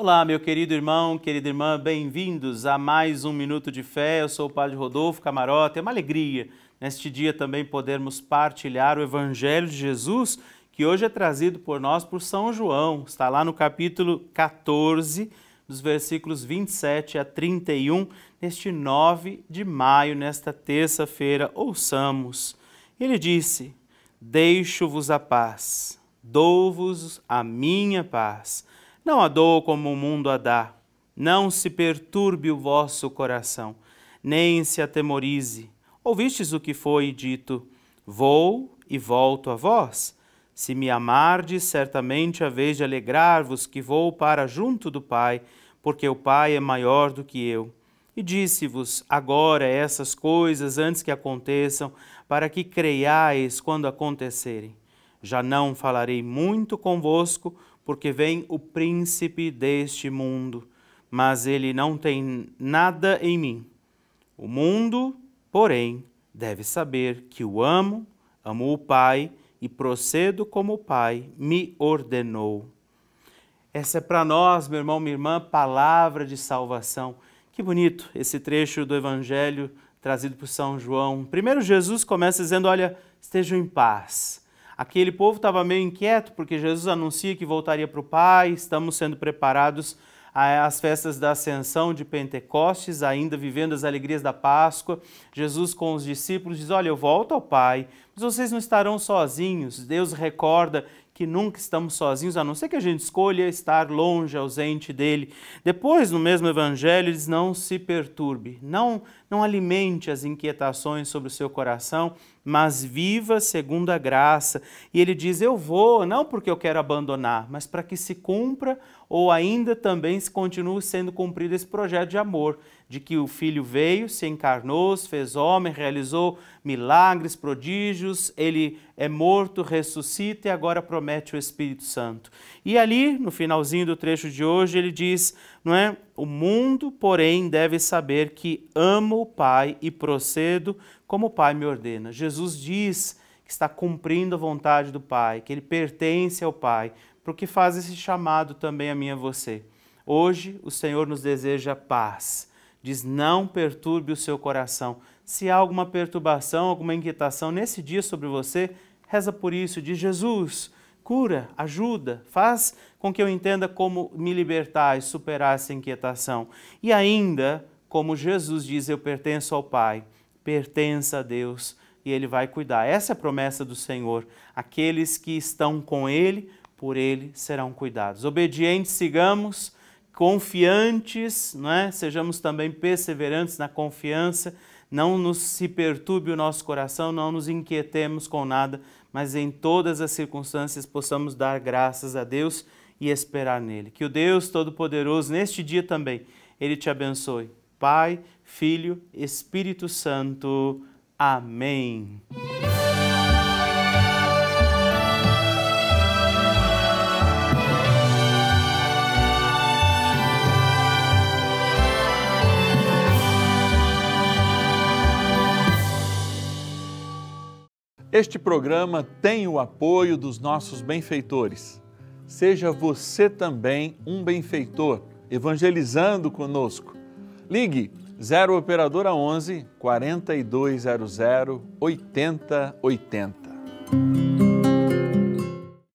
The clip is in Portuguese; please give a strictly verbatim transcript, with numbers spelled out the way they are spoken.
Olá, meu querido irmão, querida irmã, bem-vindos a mais um Minuto de Fé. Eu sou o Padre Rodolfo Camarota. É uma alegria neste dia também podermos partilhar o Evangelho de Jesus, que hoje é trazido por nós por São João. Está lá no capítulo quatorze, dos versículos vinte e sete a trinta e um, neste nove de maio, nesta terça-feira. Ouçamos. Ele disse: Deixo-vos a paz, dou-vos a minha paz. Não a dou como o mundo a dá. Não se perturbe o vosso coração, nem se atemorize. Ouvistes o que foi dito: Vou e volto a vós. Se me amardes, certamente haveis de alegrar-vos que vou para junto do Pai, porque o Pai é maior do que eu. E disse-vos agora essas coisas antes que aconteçam, para que creiais quando acontecerem. Já não falarei muito convosco, porque vem o príncipe deste mundo, mas ele não tem nada em mim. O mundo, porém, deve saber que o amo, amo o Pai e procedo como o Pai me ordenou. Essa é para nós, meu irmão, minha irmã, palavra de salvação. Que bonito esse trecho do Evangelho trazido por São João. Primeiro Jesus começa dizendo, olha, estejam em paz. Aquele povo estava meio inquieto porque Jesus anuncia que voltaria para o Pai, estamos sendo preparados às festas da Ascensão de Pentecostes, ainda vivendo as alegrias da Páscoa. Jesus com os discípulos diz, olha, eu volto ao Pai, mas vocês não estarão sozinhos. Deus recorda que nunca estamos sozinhos, a não ser que a gente escolha estar longe, ausente dele. Depois, no mesmo Evangelho, ele diz, não se perturbe, não, não alimente as inquietações sobre o seu coração, mas viva segundo a graça. E ele diz, eu vou, não porque eu quero abandonar, mas para que se cumpra ou ainda também se continue sendo cumprido esse projeto de amor, de que o Filho veio, se encarnou, se fez homem, realizou milagres, prodígios, ele é morto, ressuscita e agora promete o Espírito Santo. E ali, no finalzinho do trecho de hoje, ele diz, não é? O mundo, porém, deve saber que amo o Pai e procedo como o Pai me ordena. Jesus diz que está cumprindo a vontade do Pai, que ele pertence ao Pai, porque faz esse chamado também a mim e a você. Hoje, o Senhor nos deseja paz. Diz, não perturbe o seu coração. Se há alguma perturbação, alguma inquietação nesse dia sobre você, reza por isso. Diz, Jesus, cura, ajuda, faz com que eu entenda como me libertar e superar essa inquietação. E ainda, como Jesus diz, eu pertenço ao Pai, pertença a Deus e Ele vai cuidar. Essa é a promessa do Senhor. Aqueles que estão com Ele, por Ele serão cuidados. Obedientes, sigamos, confiantes, não é? Sejamos também perseverantes na confiança, não nos se perturbe o nosso coração, não nos inquietemos com nada, mas em todas as circunstâncias possamos dar graças a Deus e esperar nele. Que o Deus Todo-Poderoso, neste dia também, Ele te abençoe. Pai, Filho, Espírito Santo. Amém. Este programa tem o apoio dos nossos benfeitores. Seja você também um benfeitor, evangelizando conosco. Ligue zero Operadora onze, quarenta e dois zero zero, oitenta oitenta.